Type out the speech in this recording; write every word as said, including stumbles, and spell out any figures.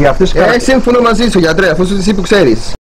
Για αυτούς Ε, σύμφωνο μαζί σου, γιατρέ, αφού είσαι εσύ που ξέρεις.